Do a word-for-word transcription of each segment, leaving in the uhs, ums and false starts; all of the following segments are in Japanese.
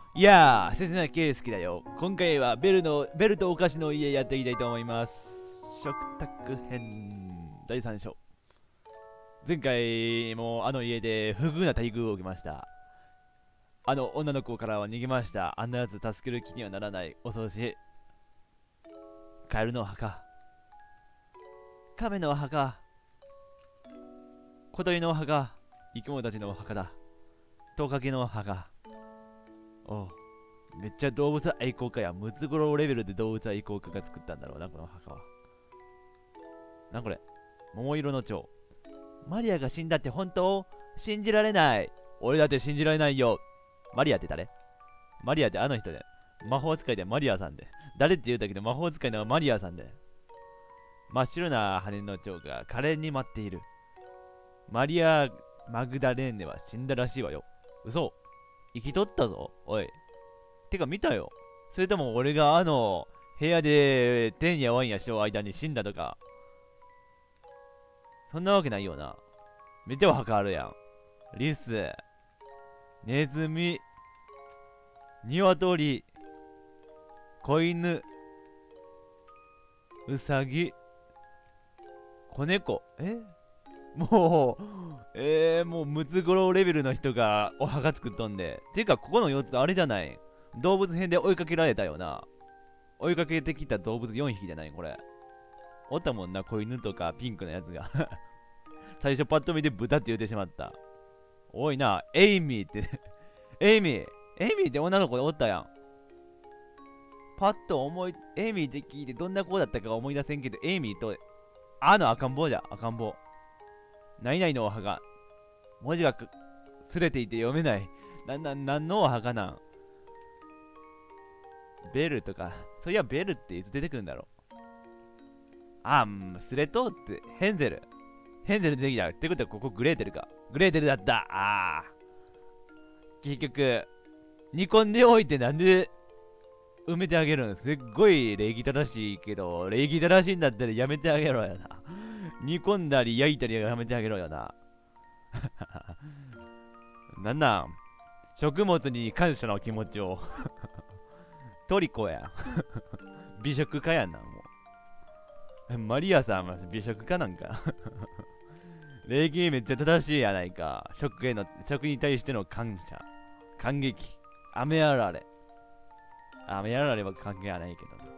いやー、切な圭介だよ。今回はベルの、ベルとお菓子の家やっていきたいと思います。食卓編だいさん章。前回もあの家で不遇な待遇を受けました。あの女の子からは逃げました。あんなやつ助ける気にはならない。恐ろしい。カエルの墓。亀の墓。小鳥の墓。生き物たちの墓だ。トカゲの墓。おう。めっちゃ動物愛好家や。ムツゴロウレベルで動物愛好家が作ったんだろうな、この墓は。なんこれ。桃色の蝶。マリアが死んだって本当？信じられない。俺だって信じられないよ。マリアって誰？マリアってあの人で。魔法使いでマリアさんで。誰って言うだけど魔法使いのマリアさんで。真っ白な羽の蝶が可憐に待っている。マリア・マグダレーネは死んだらしいわよ。嘘。生きとったぞ。おい。てか見たよ。それとも俺があの部屋で天やワインやしよう間に死んだとか。そんなわけないよな。めっちゃわかるやん。リス、ネズミ、ニワトリ、子犬、ウサギ、子猫。えもう、えー、もうムツゴロウレベルの人がお墓作っとんで。てか、ここのよっつあれじゃない。動物編で追いかけられたよな。追いかけてきた動物よんひきじゃないこれ。おったもんな、子犬とかピンクのやつが。最初パッと見て豚って言ってしまった。多いな、エイミーってエイミー、エイミーって女の子でおったやん。パッと思い、エイミーって聞いてどんな子だったか思い出せんけど、エイミーと、あの赤ん坊じゃ、赤ん坊。何々のお墓。文字がすれていて読めない。な、な、なんのお墓なん？ベルとか、そういやベルっていつ出てくるんだろう。あ、スレとって、ヘンゼル。ヘンゼル出てきた。ってことはここグレーテルか。グレーテルだった。ああ。結局、煮込んでおいてなんで埋めてあげるの？すっごい礼儀正しいけど、礼儀正しいんだったらやめてあげろよな。煮込んだり焼いたりはやめてあげろよな。なんなん食物に感謝の気持ちを。トリコや。美食家やんな、もう。マリアさんは美食家なんか。礼儀めっちゃ正しいやないか。食への、食に対しての感謝。感激。雨あられ。雨あられは関係はないけどな。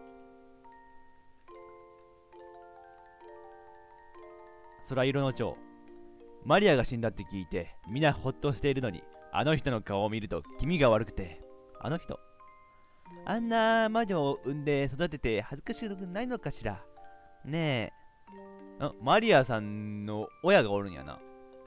空色の蝶。マリアが死んだって聞いて、みんなほっとしているのに、あの人の顔を見ると気味が悪くて。あの人。あんな魔女を産んで育てて恥ずかしくないのかしら。ねえ。あ、マリアさんの親がおるんやな。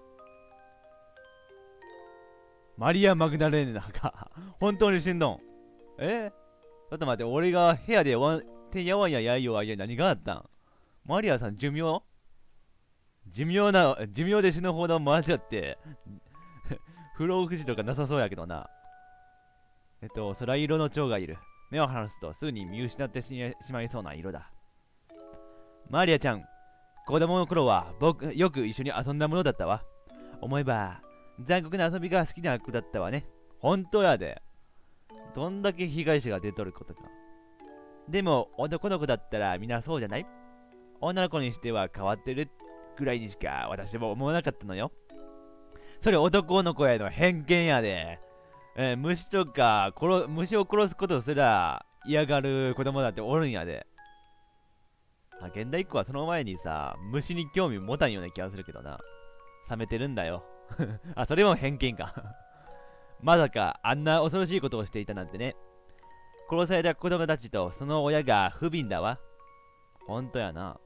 マリア・マグダレーネか。本当に死んどん。えちょっと待って、俺が部屋でワン、てやわんややいよあいや何があったん？マリアさん寿命寿命な、寿命で死ぬほどマジって、不老不死とかなさそうやけどな。えっと、空色の蝶がいる。目を離すとすぐに見失ってしまいそうな色だ。マリアちゃん、子供の頃は僕、よく一緒に遊んだものだったわ。思えば、残酷な遊びが好きな子だったわね。本当やで。どんだけ被害者が出とることか。でも、男の子だったらみんなそうじゃない？女の子にしては変わってるぐらいにしか私も思わなかったのよ。それ男の子への偏見やで。えー、虫とか殺、虫を殺すことすら嫌がる子供だっておるんやで。あ、現代っ子はその前にさ、虫に興味持たんような気がするけどな。冷めてるんだよ。あ、それも偏見か。まさかあんな恐ろしいことをしていたなんてね。殺された子供たちとその親が不憫だわ。ほんとやな。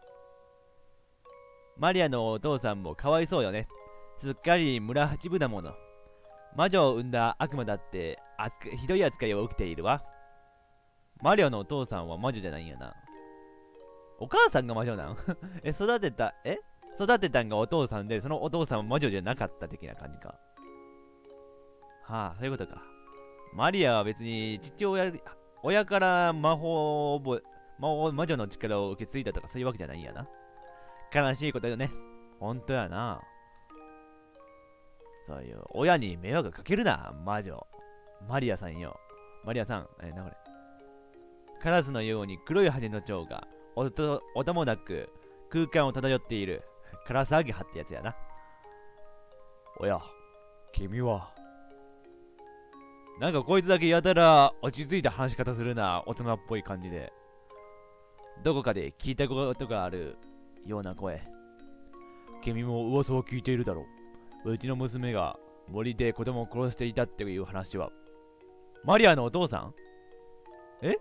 マリアのお父さんもかわいそうよね。すっかり村八分だもの。魔女を産んだ悪魔だってひどい扱いを受けているわ。マリアのお父さんは魔女じゃないんやな。お母さんが魔女なんえ、育てた、え育てたんがお父さんで、そのお父さんは魔女じゃなかった的な感じか。はあ、そういうことか。マリアは別に父親、親から魔法を覚え、魔法、魔女の力を受け継いだとかそういうわけじゃないんやな。悲しいことよね。ほんとやな。そういう、親に迷惑かけるな、魔女。 マリアさんよ。マリアさん、えー、なこれ。カラスのように黒い羽の蝶が音音もなく空間を漂っているカラスアゲハってやつやな。おや、君は。なんかこいつだけやたら落ち着いた話し方するな、大人っぽい感じで。どこかで聞いたことがあるような声。君も噂を聞いているだろう。うちの娘が森で子供を殺していたっていう話は。マリアのお父さん？え？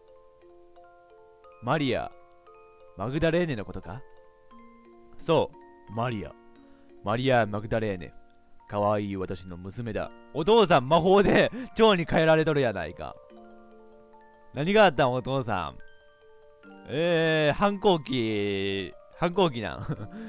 マリア、マグダレーネのことか？そう、マリア。マリア・マグダレーネ。かわいい私の娘だ。お父さん魔法で蝶に変えられとるやないか。何があったんお父さん。えー、反抗期、反抗期なん。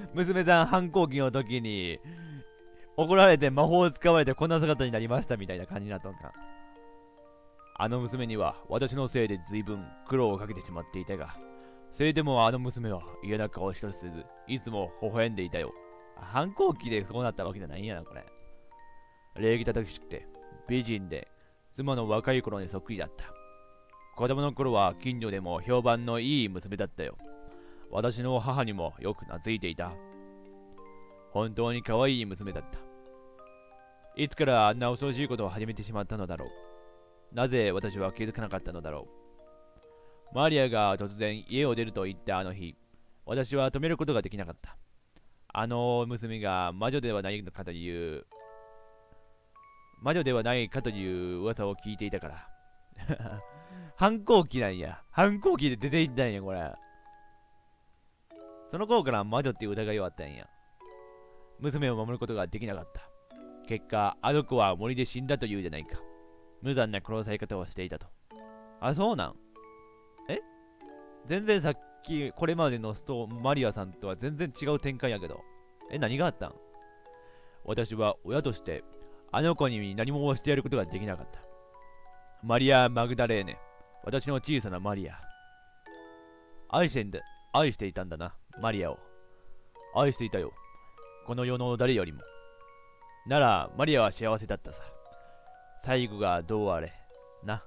娘さん反抗期の時に怒られて魔法を使われてこんな姿になりましたみたいな感じになったんか。あの娘には私のせいで随分苦労をかけてしまっていたが、それでもあの娘は嫌な顔一つせず、いつも微笑んでいたよ。反抗期でそうなったわけじゃないんやな、これ。礼儀正しくて、美人で、妻の若い頃にそっくりだった。子供の頃は近所でも評判のいい娘だったよ。私の母にもよく懐いていた。本当に可愛い娘だった。いつからあんな恐ろしいことを始めてしまったのだろう。なぜ私は気づかなかったのだろう。マリアが突然家を出ると言ったあの日、私は止めることができなかった。あの娘が魔女ではないのかという、魔女ではないかという噂を聞いていたから。反抗期なんや。反抗期で出ていったんや、これ。その頃から魔女っていう疑いはあったんや。娘を守ることができなかった。結果、あの子は森で死んだというじゃないか。無残な殺され方をしていたと。あ、そうなん？え？全然さっき、これまでのストーマリアさんとは全然違う展開やけど。え、何があったん？私は親として、あの子に何もしてやることができなかった。マリア・マグダレーネ。私の小さなマリア。愛してんだ、愛していたんだな、マリアを。愛していたよ。この世の誰よりも。なら、マリアは幸せだったさ。最後がどうあれ、な。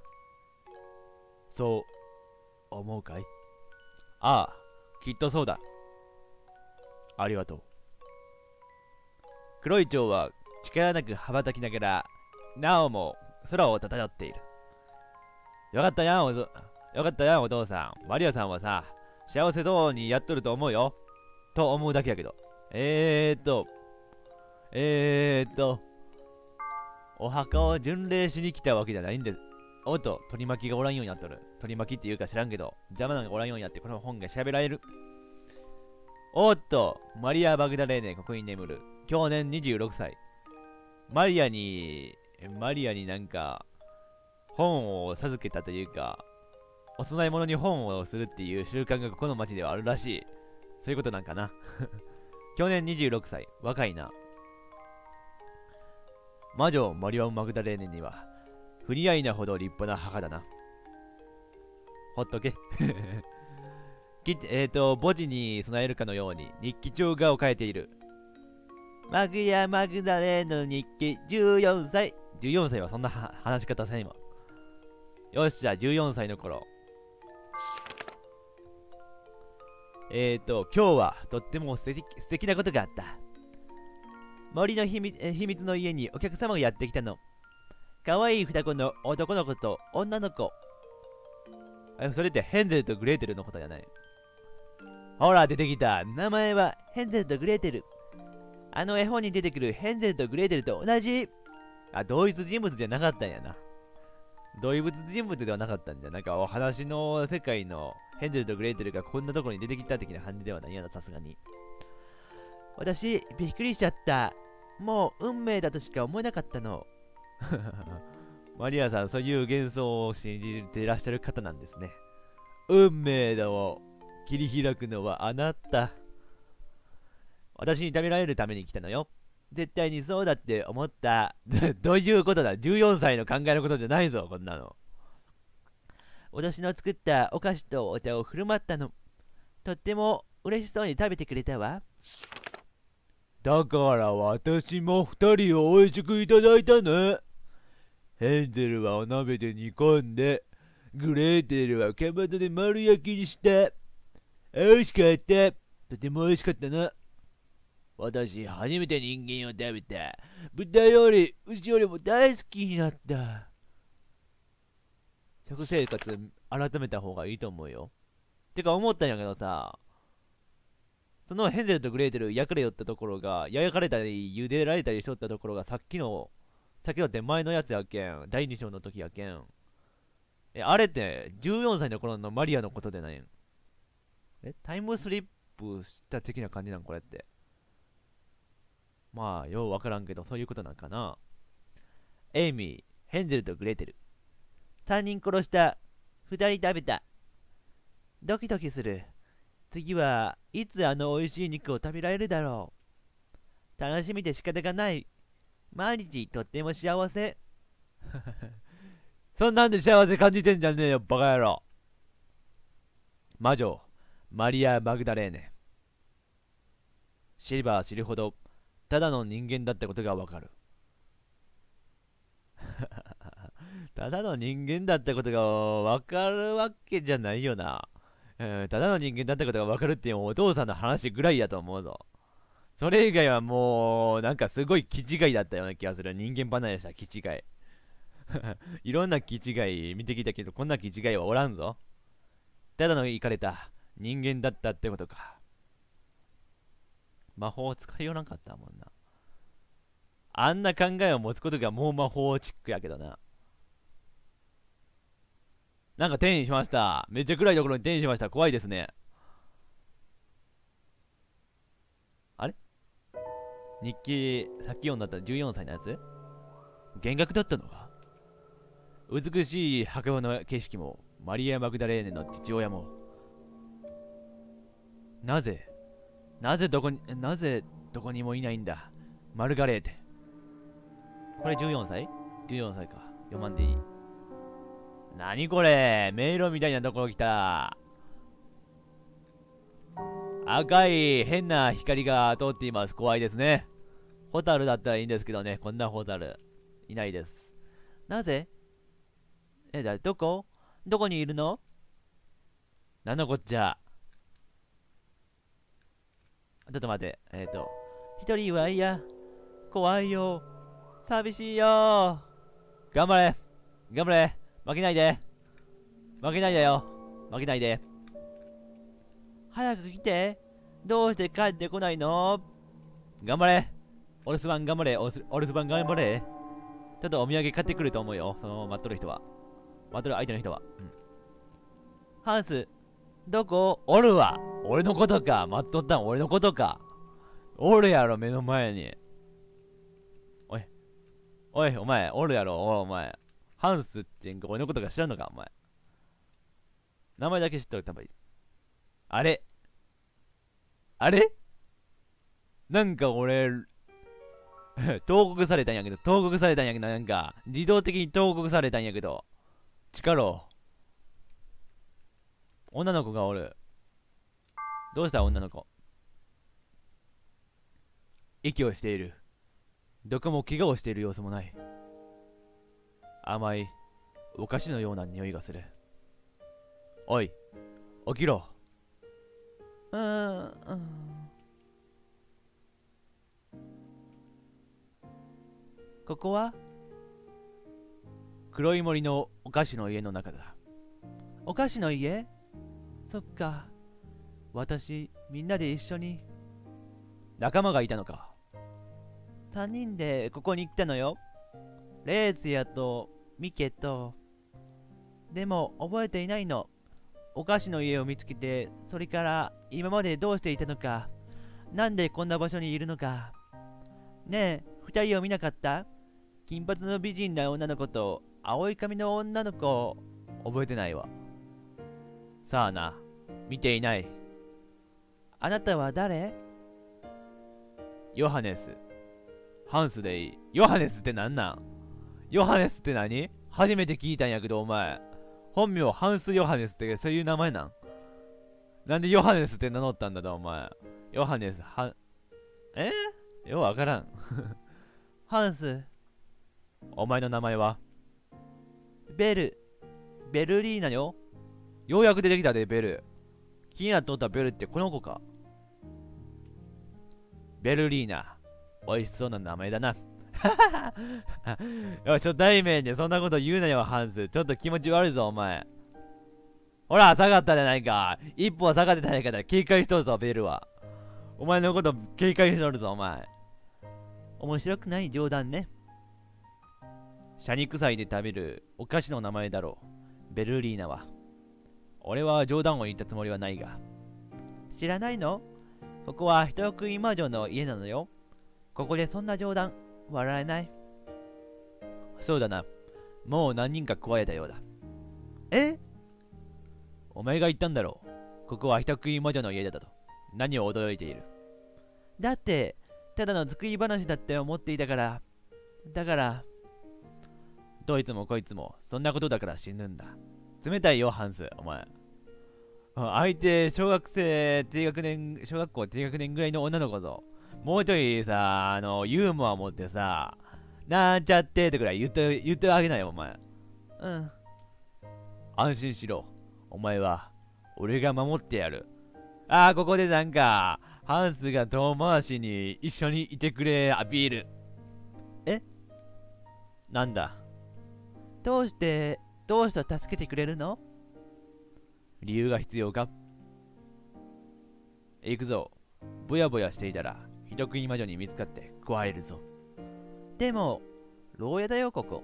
そう思うかい？ああ、きっとそうだ。ありがとう。黒い蝶は力なく羽ばたきながら、なおも空を漂っている。よかったやん、およかったやん、お父さん。マリアさんはさ、幸せそうにやっとると思うよ。と思うだけやけど。えーっと、えーっと、お墓を巡礼しに来たわけじゃないんです。おっと、取り巻きがおらんようになっとる。取り巻きっていうか知らんけど、邪魔なのがおらんようになってこの本が調べられる。おっと、マリア・バグダレーネ、ここに眠る。去年にじゅうろくさい。マリアに、マリアになんか、本を授けたというか、お供え物に本をするっていう習慣がここの町ではあるらしい。そういうことなんかな。去年にじゅうろくさい。若いな。魔女マリア・マグダレーネには、不似合いなほど立派な母だな。ほっとけ。きえっ、ー、と、墓地に備えるかのように日記帳画を書いている。マグヤ・マグダレーヌ日記じゅうよんさい。じゅうよんさいはそんな話し方せんわ。よし、じゃあじゅうよんさいの頃。えっ、ー、と、今日はとっても素敵、素敵なことがあった。森の秘密、秘密の家にお客様がやってきたの。かわいい双子の男の子と女の子。それってヘンゼルとグレーテルのことじゃない。ほら、出てきた。名前はヘンゼルとグレーテル。あの絵本に出てくるヘンゼルとグレーテルと同じ。あ、同一人物じゃなかったんやな。同一人物ではなかったんだ。なんかお話の世界のヘンゼルとグレーテルがこんなところに出てきた的な感じではないやな、さすがに。私、びっくりしちゃった。もう運命だとしか思えなかったの。マリアさん、そういう幻想を信じていらっしゃる方なんですね。運命だを切り開くのはあなた。私に食べられるために来たのよ。絶対にそうだって思った。どういうことだ？ じゅうよん 歳の考えのことじゃないぞ、こんなの。私の作ったお菓子とお茶を振る舞ったの。とっても嬉しそうに食べてくれたわ。だから私も二人を美味しくいただいたね。 ヘンゼルはお鍋で煮込んで、グレーテルはかまどで丸焼きにした。美味しかった。とても美味しかったな。私、初めて人間を食べた。豚より牛よりも大好きになった。食生活改めた方がいいと思うよ。てか思ったんやけどさ、そのヘンゼルとグレーテル焼かれよったところが、焼かれたり茹でられたりしとったところがさっきの、さっきのって前のやつやけん。だいに章の時やけん。え、あれってじゅうよんさいの頃のマリアのことでないん？え、タイムスリップした的な感じなんこれって。まあ、ようわからんけど、そういうことなんかな。エイミー、ヘンゼルとグレーテル。さんにん殺した。ふたり食べた。ドキドキする。次はいつあの美味しい肉を食べられるだろう。楽しみで仕方がない。毎日とっても幸せ。そんなんで幸せ感じてんじゃねえよ、バカ野郎。魔女、マリア・マグダレーネ。知れば知るほど、ただの人間だったことがわかる。ただの人間だったことがわかるわけじゃないよな。うん、ただの人間だったことがわかるっていうお父さんの話ぐらいやと思うぞ。それ以外はもう、なんかすごい気違いだったような気がする。人間離れした気違い。いろんな気違い見てきたけど、こんな気違いはおらんぞ。ただのイかれた人間だったってことか。魔法を使いよらんかったもんな。あんな考えを持つことがもう魔法チックやけどな。なんか転移しました。めっちゃ暗いところに転移しました。怖いですね。あれ日記、さっき読んだったじゅうよんさいのやつ幻覚だったのか。美しい墓場の景色も、マリア・マグダレーネの父親も。なぜ、なぜどこに、なぜどこにもいないんだ。マルガレーテ。これじゅうよんさい ?じゅうよん 歳か。読まんでいい。なにこれ迷路みたいなところ来た。赤い変な光が通っています。怖いですね。ホタルだったらいいんですけどね。こんなホタルいないです。なぜえ、だ、どこどこにいるの。なんのこっちゃ。ちょっと待って。えっ、ー、と、一人はいや。怖いよ。寂しいよ。頑張れ。頑張れ。負けないで。負けないでよ。負けないで。早く来て。どうして帰ってこないの。頑張れ。お留守番頑張れ。お留守番頑張れ。ちょっとお土産買ってくると思うよ。その待っとる人は。待っとる相手の人は。うん。ハンス、どこおるわ。俺のことか。待っとったん俺のことか。おるやろ、目の前に。おい。おい、お前、おるやろ、おお前。ハンスってんか俺のことか知らんのか、お前。名前だけ知っとるたばいい。あれあれなんか俺、投獄されたんやけど、投獄されたんやけど、なんか、自動的に投獄されたんやけど、力を。女の子がおる。どうした女の子。息をしている。どこも怪我をしている様子もない。甘い、お菓子のような匂いがする。おい、起きろ。うーん、うん。ここは黒い森のお菓子の家の中だ。お菓子の家。そっか。私、みんなで一緒に。仲間がいたのか。三人でここに来たのよ。レーツヤとミケと。でも覚えていないの。お菓子の家を見つけて、それから今までどうしていたのか。なんでこんな場所にいるのか。ねえ、二人を見なかった。金髪の美人な女の子と青い髪の女の子。覚えてないわ。さあな、見ていない。あなたは誰。ヨハネス。ハンスでいい。ヨハネスってなんなん。ヨハネスって何。初めて聞いたんやけどお前。本名ハンス・ヨハネスってそういう名前なん。なんでヨハネスって名乗ったんだとお前。ヨハネス、は、えー、ようわからん。ハンス。お前の名前は。 ベル。ベルリーナよ。ようやく出てきたで、ベル。気になっとったベルってこの子か。ベルリーナ。美味しそうな名前だな。よし、ちょっと大面でそんなこと言うなよ、ハンス。ちょっと気持ち悪いぞ、お前。ほら、下がったじゃないか。一歩は下がってないから、警戒しとるぞ、ベルは。お前のこと警戒しとるぞ、お前。面白くない冗談ね。シャニク祭で食べるお菓子の名前だろう。ベルリーナは。俺は冗談を言ったつもりはないが。知らないの？ここは人食い魔女の家なのよ。ここでそんな冗談、笑えない。そうだな。もう何人か加えたようだ。え？お前が言ったんだろう。ここは人食い魔女の家だと。何を驚いている。だって、ただの作り話だって思っていたから。だから。どいつもこいつも、そんなことだから死ぬんだ。冷たいよ、ハンス、お前。相手、小学生、低学年、小学校低学年ぐらいの女の子ぞ。もうちょいさ、あの、ユーモア持ってさ、なんちゃってってくらい言って、言ってあげないよ、お前。うん。安心しろ。お前は、俺が守ってやる。ああ、ここでなんか、ハンスが遠回しに一緒にいてくれアピール。え？なんだ？どうして、どうして助けてくれるの？理由が必要か？行くぞ。ぼやぼやしていたら、人食い魔女に見つかって食われるぞ。でも、牢屋だよ、ここ。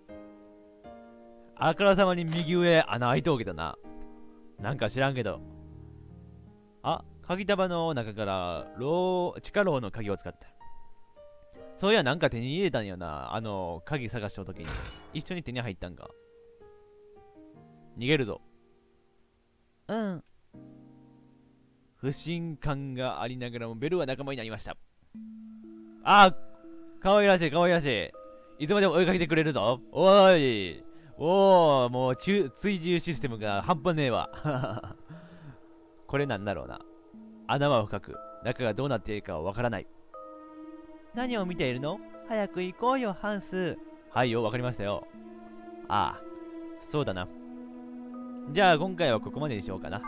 あからさまに右上穴開いておけたな。なんか知らんけど。あ、鍵束の中から、牢、地下牢の鍵を使った。そういや、なんか手に入れたんよな。あの、鍵探したときに。一緒に手に入ったんか。逃げるぞ。うん。不信感がありながらもベルは仲間になりました。ああ、かわいらしい、かわいらしい。いつまでも追いかけてくれるぞ。おーい。おー、もう追従システムが半端ねえわ。これなんだろうな。穴は深く、中がどうなっているかはわからない。何を見ているの？早く行こうよ、ハンス。はいよ、わかりましたよ。ああ、そうだな。じゃあ今回はここまでにしようかな。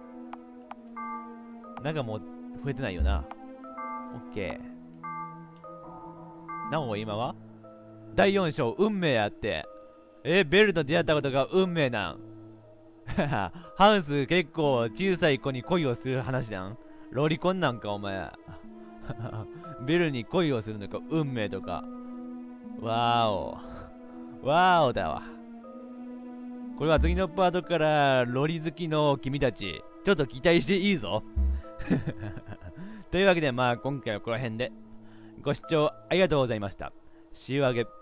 なんかもう増えてないよな。オッケー。なお今はだいよん章、運命やって。え、ベルと出会ったことが運命なん。ハンス結構小さい子に恋をする話なん。ロリコンなんかお前。ベルに恋をするのか運命とか。わーお。わーおだわ。これは次のパートからロリ好きの君たち、ちょっと期待していいぞ。というわけでまあ今回はこの辺でご視聴ありがとうございました。See you again.